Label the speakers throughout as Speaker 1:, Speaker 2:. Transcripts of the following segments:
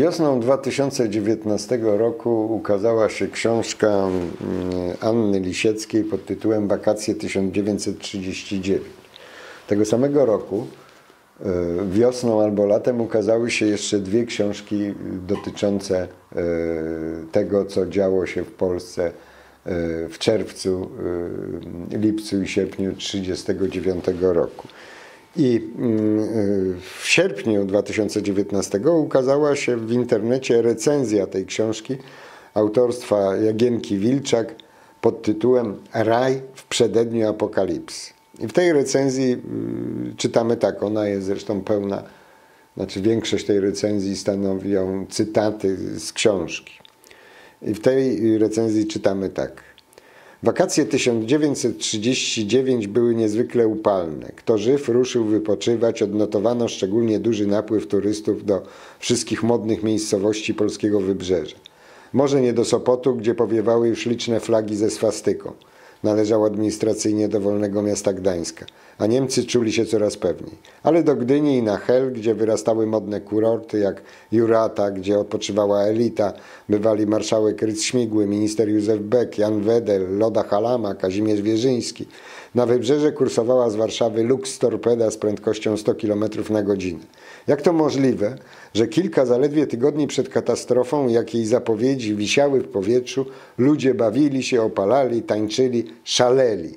Speaker 1: Wiosną 2019 roku ukazała się książka Anny Lisieckiej pod tytułem Wakacje 1939. Tego samego roku, wiosną albo latem, ukazały się jeszcze dwie książki dotyczące tego, co działo się w Polsce w czerwcu, lipcu i sierpniu 1939 roku. I w sierpniu 2019 ukazała się w internecie recenzja tej książki autorstwa Jagienki Wilczak pod tytułem Raj w przededniu apokalipsy. I w tej recenzji czytamy tak, ona jest zresztą pełna, znaczy większość tej recenzji stanowią cytaty z książki. I w tej recenzji czytamy tak. Wakacje 1939 były niezwykle upalne. Kto żyw ruszył wypoczywać, odnotowano szczególnie duży napływ turystów do wszystkich modnych miejscowości polskiego wybrzeża. Może nie do Sopotu, gdzie powiewały już liczne flagi ze swastyką. Należał administracyjnie do wolnego miasta Gdańska, a Niemcy czuli się coraz pewniej. Ale do Gdyni i na Hel, gdzie wyrastały modne kurorty jak Jurata, gdzie odpoczywała elita, bywali marszałek Rydz-Śmigły, minister Józef Beck, Jan Wedel, Loda Halama, Kazimierz Wierzyński. Na wybrzeże kursowała z Warszawy Lux Torpeda z prędkością 100 km na godzinę. Jak to możliwe, że kilka zaledwie tygodni przed katastrofą, jak jej zapowiedzi wisiały w powietrzu, ludzie bawili się, opalali, tańczyli, szaleli.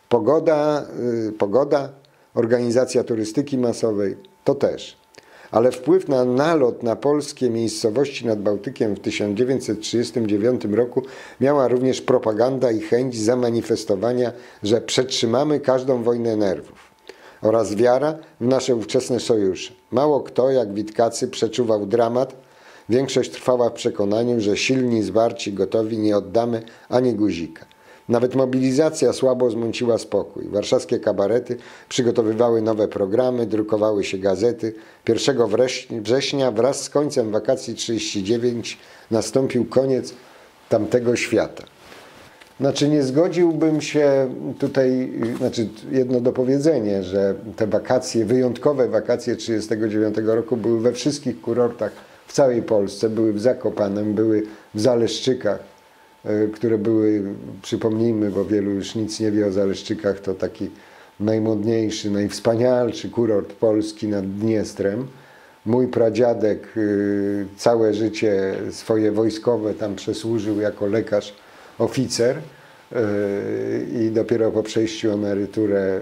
Speaker 1: Pogoda, organizacja turystyki masowej, to też. Ale wpływ na nalot na polskie miejscowości nad Bałtykiem w 1939 roku miała również propaganda i chęć zamanifestowania, że przetrzymamy każdą wojnę nerwów. Oraz wiara w nasze ówczesne sojusze. Mało kto, jak Witkacy, przeczuwał dramat. Większość trwała w przekonaniu, że silni, zwarci, gotowi nie oddamy ani guzika. Nawet mobilizacja słabo zmąciła spokój. Warszawskie kabarety przygotowywały nowe programy, drukowały się gazety. 1 września wraz z końcem wakacji 1939 nastąpił koniec tamtego świata. Znaczy nie zgodziłbym się tutaj, jedno dopowiedzenie, że te wakacje, wyjątkowe wakacje 1939 roku były we wszystkich kurortach w całej Polsce, były w Zakopanem, były w Zaleszczykach, które były, przypomnijmy, bo wielu już nic nie wie o Zaleszczykach, to taki najmodniejszy, najwspanialszy kurort Polski nad Dniestrem. Mój pradziadek całe życie swoje wojskowe tam przesłużył jako lekarz, oficer i dopiero po przejściu emeryturę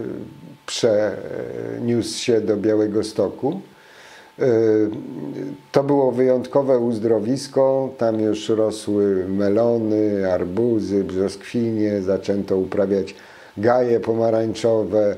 Speaker 1: przeniósł się do Białegostoku. To było wyjątkowe uzdrowisko, tam już rosły melony, arbuzy, brzoskwinie, zaczęto uprawiać gaje pomarańczowe,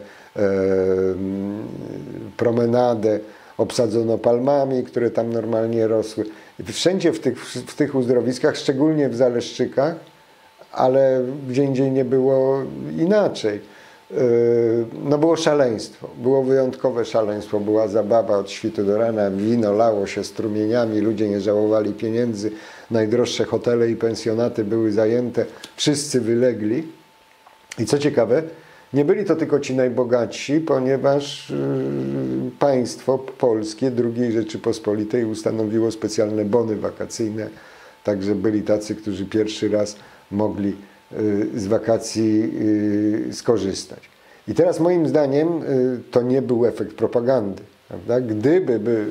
Speaker 1: promenadę obsadzono palmami, które tam normalnie rosły. Wszędzie w tych uzdrowiskach, szczególnie w Zaleszczykach, ale gdzie indziej nie było inaczej. No było szaleństwo, było wyjątkowe szaleństwo, była zabawa od świtu do rana, wino lało się strumieniami, ludzie nie żałowali pieniędzy, najdroższe hotele i pensjonaty były zajęte, wszyscy wylegli. I co ciekawe, nie byli to tylko ci najbogatsi, ponieważ państwo polskie II Rzeczypospolitej ustanowiło specjalne bony wakacyjne, także byli tacy, którzy pierwszy raz mogli z wakacji skorzystać. I teraz moim zdaniem to nie był efekt propagandy. Prawda? Gdyby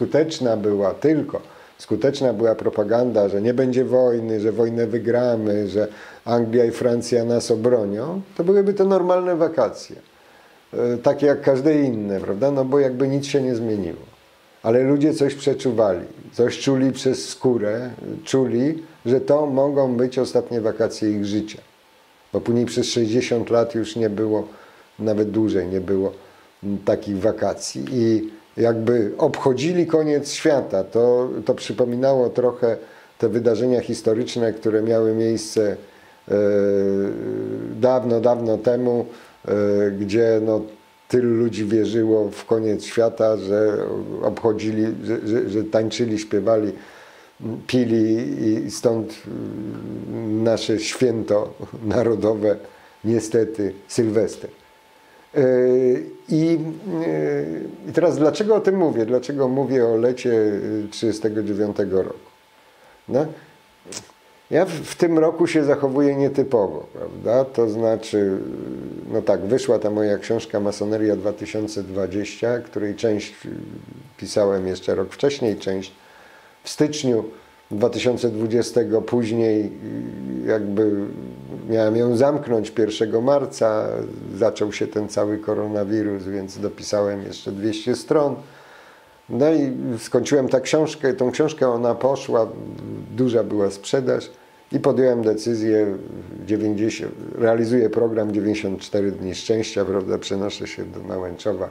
Speaker 1: skuteczna była propaganda, że nie będzie wojny, że wojnę wygramy, że Anglia i Francja nas obronią, to byłyby to normalne wakacje. Takie jak każde inne, prawda? No bo jakby nic się nie zmieniło. Ale ludzie coś przeczuwali, coś czuli przez skórę, czuli, że to mogą być ostatnie wakacje ich życia. Bo później przez 60 lat już nie było, nawet dłużej nie było takich wakacji. I jakby obchodzili koniec świata. To przypominało trochę te wydarzenia historyczne, które miały miejsce dawno, dawno temu, gdzie no, tylu ludzi wierzyło w koniec świata, że obchodzili, że tańczyli, śpiewali, pili i stąd nasze święto narodowe, niestety, Sylwester. I teraz dlaczego o tym mówię? Dlaczego mówię o lecie 1939 roku? No, ja w tym roku się zachowuję nietypowo, prawda? To znaczy, no tak, wyszła ta moja książka Masoneria 2020, której część pisałem jeszcze rok wcześniej, część w styczniu 2020, później jakby miałem ją zamknąć 1 marca, zaczął się ten cały koronawirus, więc dopisałem jeszcze 200 stron. No i skończyłem tą książkę, ona poszła, duża była sprzedaż i podjąłem decyzję, realizuję program 94 dni szczęścia, prawda, przenoszę się do Nałęczowa,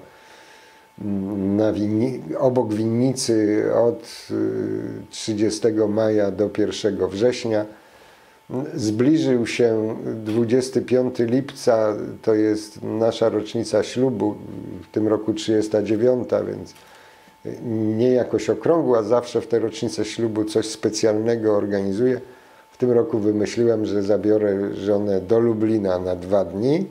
Speaker 1: obok winnicy od 30 maja do 1 września. Zbliżył się 25 lipca, to jest nasza rocznica ślubu, w tym roku 39, więc nie jakoś okrągła, zawsze w tę rocznicę ślubu coś specjalnego organizuję. W tym roku wymyśliłem, że zabiorę żonę do Lublina na 2 dni.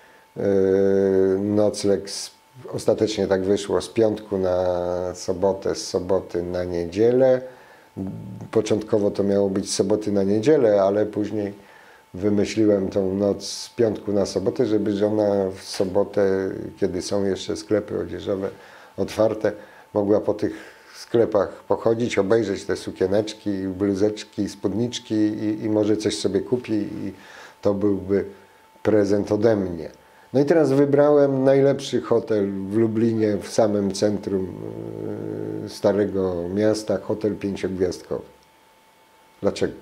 Speaker 1: Nocleg ostatecznie tak wyszło, z piątku na sobotę, z soboty na niedzielę. Początkowo to miało być z soboty na niedzielę, ale później wymyśliłem tą noc z piątku na sobotę, żeby żona w sobotę, kiedy są jeszcze sklepy odzieżowe otwarte, mogła po tych sklepach pochodzić, obejrzeć te sukieneczki, bluzeczki, spódniczki i może coś sobie kupi i to byłby prezent ode mnie. No i teraz wybrałem najlepszy hotel w Lublinie, w samym centrum Starego Miasta, hotel 5-gwiazdkowy. Dlaczego?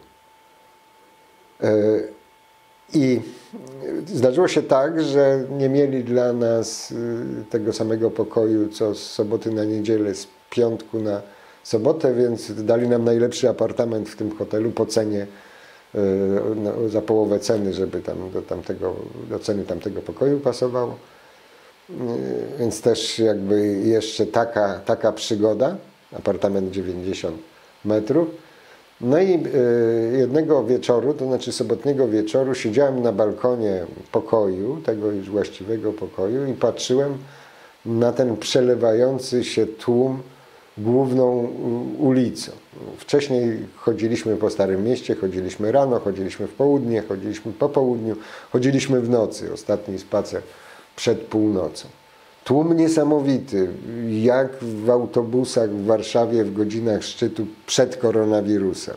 Speaker 1: I zdarzyło się tak, że nie mieli dla nas tego samego pokoju, co z soboty na niedzielę, z piątku na sobotę, więc dali nam najlepszy apartament w tym hotelu po cenie, za połowę ceny, żeby tam do ceny tamtego pokoju pasowało. Więc też jakby jeszcze taka przygoda, apartament 90 metrów. No i jednego wieczoru, to znaczy sobotniego wieczoru, siedziałem na balkonie pokoju, tego już właściwego pokoju i patrzyłem na ten przelewający się tłum główną ulicą. Wcześniej chodziliśmy po Starym Mieście, chodziliśmy rano, chodziliśmy w południe, chodziliśmy po południu, chodziliśmy w nocy, ostatni spacer przed północą. Tłum niesamowity, jak w autobusach w Warszawie w godzinach szczytu przed koronawirusem.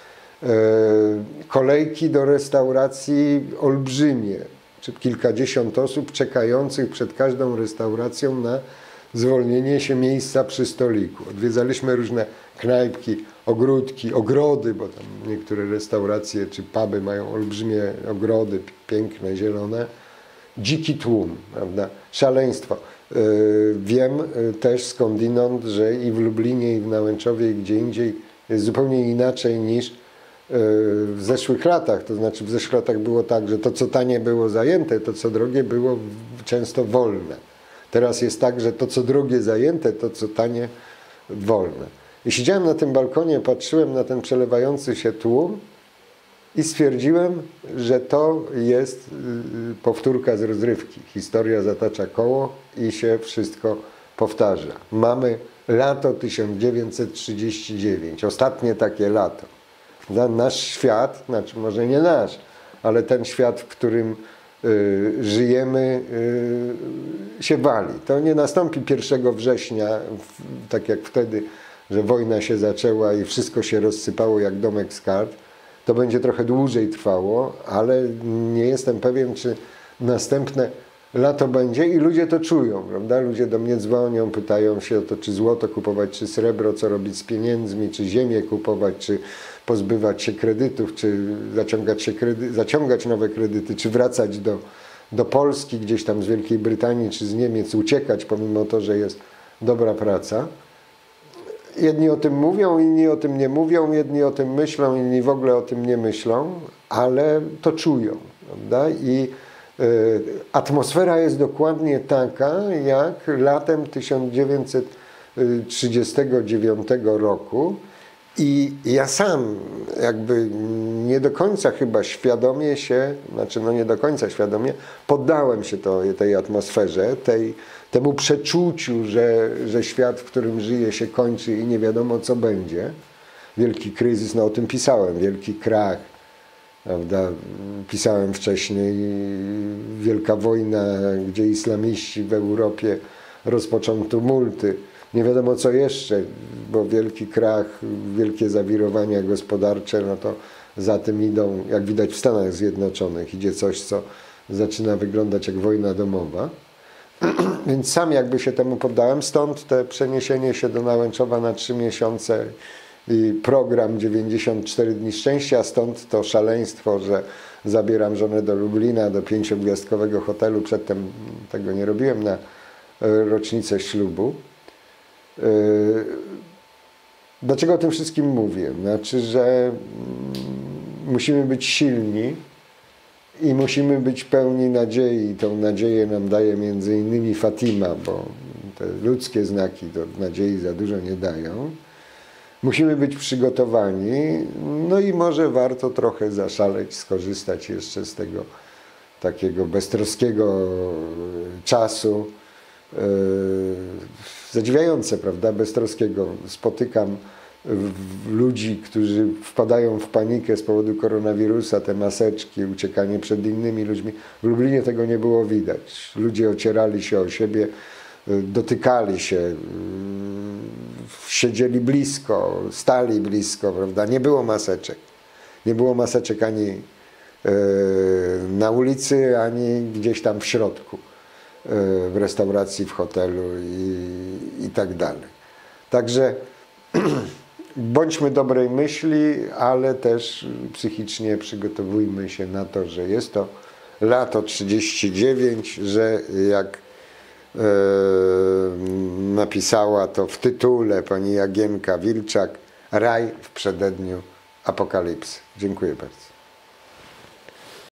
Speaker 1: Kolejki do restauracji olbrzymie, czy kilkadziesiąt osób czekających przed każdą restauracją na zwolnienie się miejsca przy stoliku. Odwiedzaliśmy różne knajpki, ogródki, ogrody, bo tam niektóre restauracje czy puby mają olbrzymie ogrody, piękne, zielone. Dziki tłum, prawda? Szaleństwo. Wiem też skądinąd, że i w Lublinie, i w Nałęczowie, i gdzie indziej jest zupełnie inaczej niż w zeszłych latach. To znaczy w zeszłych latach było tak, że to co tanie było zajęte, to co drogie było często wolne. Teraz jest tak, że to co drogie zajęte, to co tanie wolne. I siedziałem na tym balkonie, patrzyłem na ten przelewający się tłum i stwierdziłem, że to jest powtórka z rozrywki. Historia zatacza koło i się wszystko powtarza. Mamy lato 1939, ostatnie takie lato. Nasz świat, znaczy może nie nasz, ale ten świat, w którym żyjemy, się wali. To nie nastąpi 1 września, tak jak wtedy, że wojna się zaczęła i wszystko się rozsypało jak domek z kart. To będzie trochę dłużej trwało, ale nie jestem pewien, czy następne lato będzie i ludzie to czują, prawda? Ludzie do mnie dzwonią, pytają się o to, czy złoto kupować, czy srebro, co robić z pieniędzmi, czy ziemię kupować, czy pozbywać się kredytów, czy zaciągać nowe kredyty, czy wracać do Polski, gdzieś tam z Wielkiej Brytanii, czy z Niemiec, uciekać, pomimo to, że jest dobra praca. Jedni o tym mówią, inni o tym nie mówią, jedni o tym myślą, inni w ogóle o tym nie myślą, ale to czują, prawda? I atmosfera jest dokładnie taka, jak latem 1939 roku. I ja sam jakby nie do końca chyba świadomie się, znaczy no nie do końca świadomie, poddałem się tej atmosferze, temu przeczuciu, że świat, w którym żyje, się kończy i nie wiadomo, co będzie. Wielki kryzys, no o tym pisałem, wielki krach, prawda? Pisałem wcześniej wielka wojna, gdzie islamiści w Europie rozpoczą tumulty. Nie wiadomo co jeszcze, bo wielki krach, wielkie zawirowania gospodarcze, no to za tym idą, jak widać w Stanach Zjednoczonych, idzie coś, co zaczyna wyglądać jak wojna domowa. Więc sam jakby się temu poddałem, stąd te przeniesienie się do Nałęczowa na 3 miesiące i program 94 dni szczęścia, stąd to szaleństwo, że zabieram żonę do Lublina, do 5-gwiazdkowego hotelu, przedtem tego nie robiłem, na rocznicę ślubu. Dlaczego o tym wszystkim mówię? Znaczy, że musimy być silni i musimy być pełni nadziei. I tą nadzieję nam daje między innymi Fatima, bo te ludzkie znaki do nadziei za dużo nie dają. Musimy być przygotowani, no i może warto trochę zaszaleć, skorzystać jeszcze z tego takiego beztroskiego czasu. Zadziwiające, prawda, beztroskiego. Spotykam ludzi, którzy wpadają w panikę z powodu koronawirusa, te maseczki, uciekanie przed innymi ludźmi. W Lublinie tego nie było widać. Ludzie ocierali się o siebie, dotykali się, siedzieli blisko, stali blisko, prawda? Nie było maseczek. Nie było maseczek ani na ulicy, ani gdzieś tam w środku, w restauracji, w hotelu i tak dalej. Także bądźmy dobrej myśli, ale też psychicznie przygotowujmy się na to, że jest to lato 39, że jak napisała to w tytule pani Jagienka Wilczak, raj w przededniu apokalipsy. Dziękuję bardzo.